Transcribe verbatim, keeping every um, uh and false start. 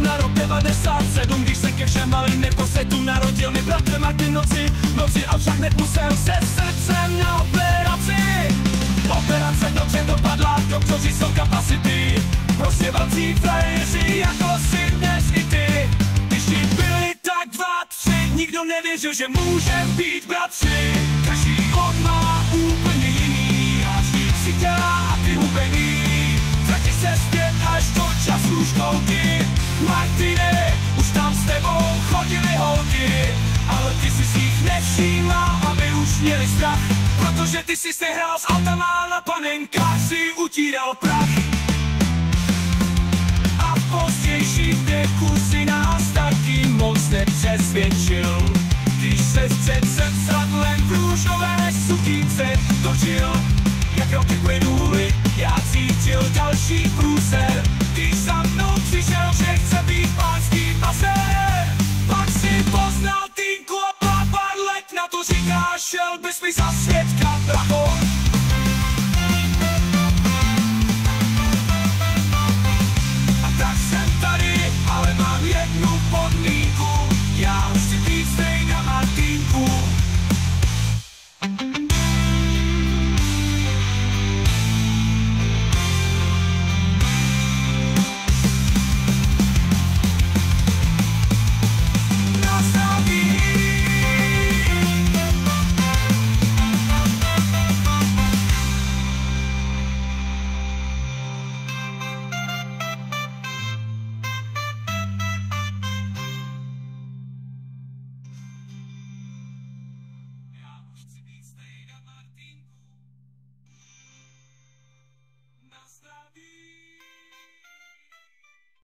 na rok devadesát sedm, když se ke všem malým neposetu narodil mi bratr Martin noci, noci a však hned musel se srdcem na operaci. Operace dobře dopadla, doktoři jsou kapacity, prostě velcí frajeři, jako si dnes i ty. Když ti byli tak dva, tři, nikdo nevěřil, že můžem být bratři. Každý on má úplně jiný, a vždyť si dělá a ty hubený. Vrati se zpět až do času školky. Martine, už tam s tebou chodili holky, ale ty jsi si jich nevšímal, aby už měli strach, protože ty jsi se hrál s autama, na panenkách si utíral prach. A v pozdějším věku si nás taky moc nepřesvědčil, když se před zrcadlem v růžové sukínce točil. Jak roky plynuly, já cítil další průser, když za mnou přišel, že chce být pánský masér. Pak si poznal týnku a pár let na to říká, šel bys mi za svědka, bracho.